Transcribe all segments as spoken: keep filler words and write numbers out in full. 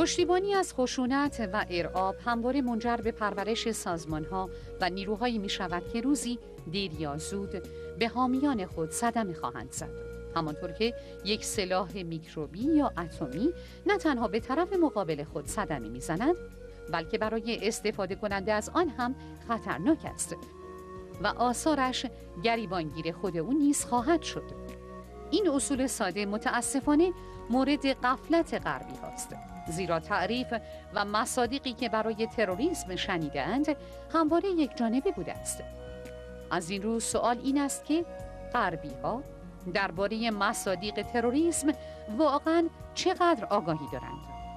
پشتیبانی از خشونت و ارعاب همواره منجر به پرورش سازمان‌ها و نیروهایی می‌شود که روزی دیر یا زود به حامیان خود صدمه خواهند زد. همانطور که یک سلاح میکروبی یا اتمی نه تنها به طرف مقابل خود صدمه می‌زند، بلکه برای استفاده کننده از آن هم خطرناک است و آثارش گریبانگیر خود او نیز خواهد شد. این اصول ساده متاسفانه مورد غفلت غربی هاست، زیرا تعریف و مصادیقی که برای تروریسم شنیدند همواره یک جانبه بوده است. از این رو سوال این است که غربی ها درباره مصادیق تروریسم واقعاً چقدر آگاهی دارند؟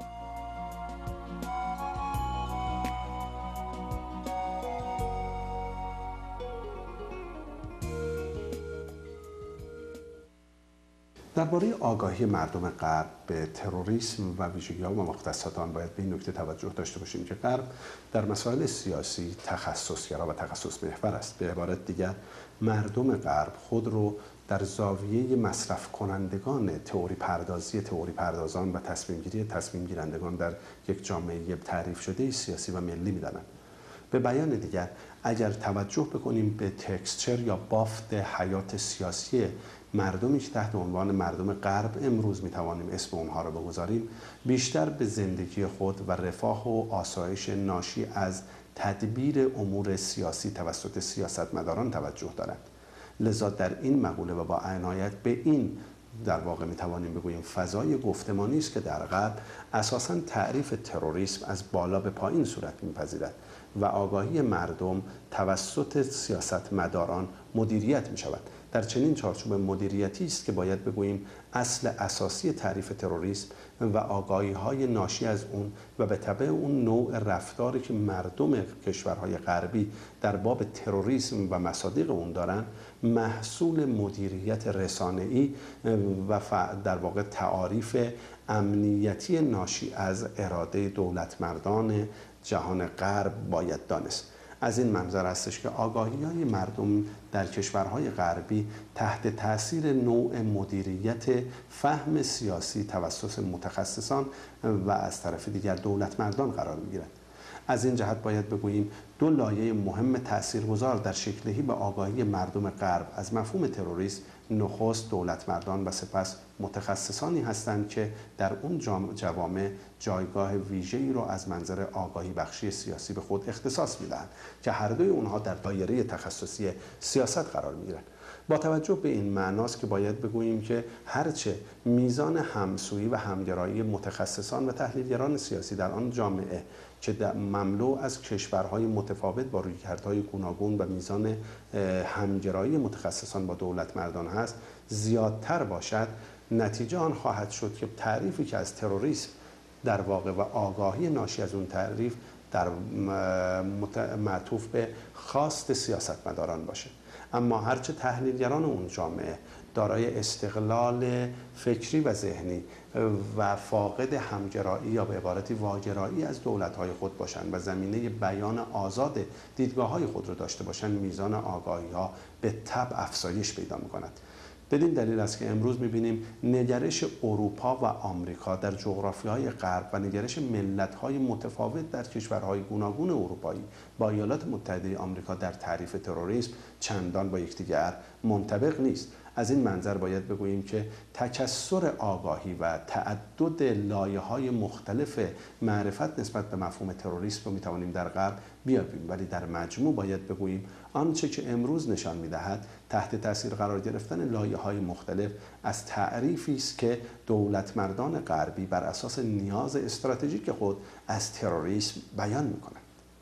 درباره آگاهی مردم غرب به تروریسم و ویژگی‌ها و مختصات آن باید به این نکته توجه داشته باشیم که غرب در مسائل سیاسی تخصصگرا و تخصص محور است. به عبارت دیگر مردم غرب خود رو در زاویه مصرف کنندگان تئوری پردازی تئوری پردازان و تصمیم گیری تصمیم گیرندگان در یک جامعه تعریف شده سیاسی و ملی می‌دانند. به بیان دیگر اگر توجه بکنیم به تکسچر یا بافت حیات سیاسی مردمی که تحت عنوان مردم غرب امروز میتوانیم اسم اونها را بگذاریم، بیشتر به زندگی خود و رفاه و آسایش ناشی از تدبیر امور سیاسی توسط سیاستمداران توجه دارند. لذا در این مقوله و با عنایت به این در واقع میتوانیم بگوییم فضای گفتمانی است که در غرب اساساً تعریف تروریسم از بالا به پایین صورت میپذیرد و آگاهی مردم توسط سیاستمداران مدیریت می شود. در چنین چارچوب مدیریتی است که باید بگوییم اصل اساسی تعریف تروریسم و آگاهی‌های ناشی از اون و به تبع اون نوع رفتاری که مردم کشورهای غربی در باب تروریسم و مصادیق اون دارن محصول مدیریت رسانه‌ای و در واقع تعاریف امنیتی ناشی از اراده دولتمردان جهان غرب باید دانست. از این منظر هستش که آگاهی‌های مردم در کشورهای غربی تحت تاثیر نوع مدیریت فهم سیاسی توسط متخصصان و از طرف دیگر دولتمردان قرار می‌گیرد. از این جهت باید بگوییم دو لایه مهم تاثیرگذار در شکل‌دهی به آگاهی مردم غرب از مفهوم تروریسم نخست دولتمردان و سپس متخصصانی هستند که در اون جوامع جایگاه ویژه‌ای را از منظر آگاهی بخشی سیاسی به خود اختصاص می‌دهند که هر دوی اونها در دایره تخصصی سیاست قرار می‌گیرند. با توجه به این معناست که باید بگوییم که هرچه میزان همسویی و همگرایی متخصصان و تحلیلگران سیاسی در آن جامعه که مملو از کشورهای متفاوت با رویکردهای گوناگون و میزان همگرایی متخصصان با دولتمردان هست زیادتر باشد، نتیجه آن خواهد شد که تعریفی که از تروریسم در واقع و آگاهی ناشی از اون تعریف در معطوف به خواست سیاستمداران باشه. اما هرچه تحلیلگران اون جامعه دارای استقلال فکری و ذهنی و فاقد همگرایی یا به عبارتی واگرایی از دولت‌های خود باشند و زمینه بیان آزاد دیدگاه‌های خود را داشته باشند، میزان آگاهی‌ها به تبع افزایش پیدا می‌کند. بدین دلیل است که امروز می‌بینیم نگرش اروپا و آمریکا در جغرافیای غرب و نگرش ملت‌های متفاوت در کشورهای گوناگون اروپایی با ایالات متحده آمریکا در تعریف تروریسم چندان با یکدیگر منطبق نیست. از این منظر باید بگوییم که تکثر آگاهی و تعدد لایه‌های مختلف معرفت نسبت به مفهوم تروریسم رو می‌توانیم در غرب بیابیم، ولی در مجموع باید بگوییم آنچه که امروز نشان می‌دهد تحت تاثیر قرار گرفتن لایه‌های مختلف از تعریفی است که دولتمردان غربی بر اساس نیاز استراتژیک خود از تروریسم بیان می‌کنند.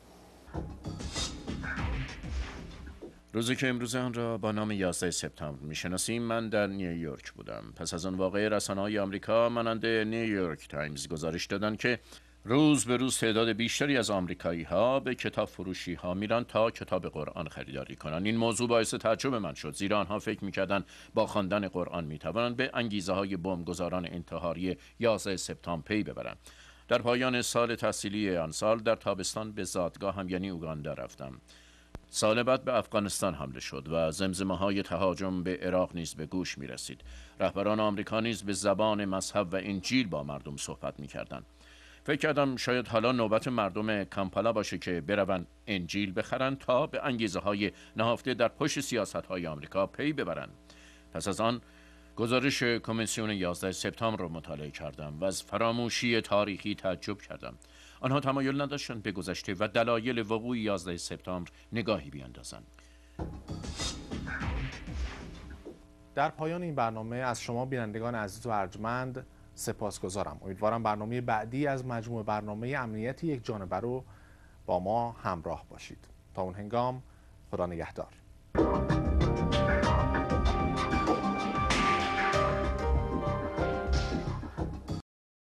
روزی که امروز آن را با نام یازده سپتامبر میشناسیم من در نیویورک بودم. پس از آن واقعه رسانه‌های آمریکا مانند نیویورک تایمز گزارش دادند که روز به روز تعداد بیشتری از آمریکایی‌ها به کتاب فروشی ها میرن تا کتاب قرآن خریداری کنند. این موضوع باعث تعجب من شد، زیرا آنها فکر میکردند با خواندن قرآن میتوانند به انگیزه های بمبگذاران انتحاری یازده سپتامبر پی ببرند. در پایان سال تحصیلی آن سال در تابستان به زادگاه هم یعنی اوگاندا رفتم. سال بعد به افغانستان حمله شد و زمزمه‌های تهاجم به عراق نیز به گوش می رسید. رهبران آمریکا نیز به زبان مذهب و انجیل با مردم صحبت می کردند. فکر کردم شاید حالا نوبت مردم کامپالا باشه که برون انجیل بخرن تا به انگیزه های نهفته در پشت سیاست های آمریکا پی ببرن. پس از آن گزارش کمیسیون یازده سپتامبر رو مطالعه کردم و از فراموشی تاریخی تعجب کردم. آنها تمایل نداشتند به گذشته و دلایل وقوع یازده سپتامبر نگاهی بیاندازند. در پایان این برنامه از شما بینندگان عزیز و ارجمند سپاسگزارم. امیدوارم برنامه بعدی از مجموعه برنامه امنیت یک جانبه رو با ما همراه باشید. تا اون هنگام خدا نگهدار.